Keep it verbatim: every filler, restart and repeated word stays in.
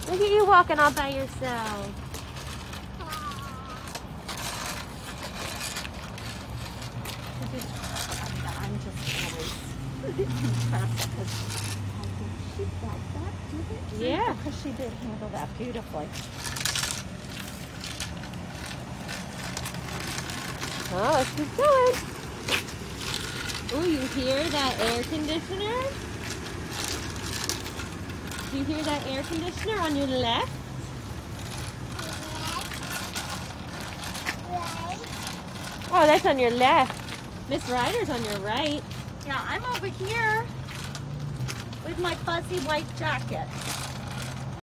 Look at you walking all by yourself. I'm just always impressed because I think she felt that, did it? Yeah. Because she did handle that beautifully. Oh, let's keep going. Oh, you hear that air conditioner? Do you hear that air conditioner on your left? Oh, that's on your left. Miss Ryder's on your right. Yeah, I'm over here with my fuzzy white jacket.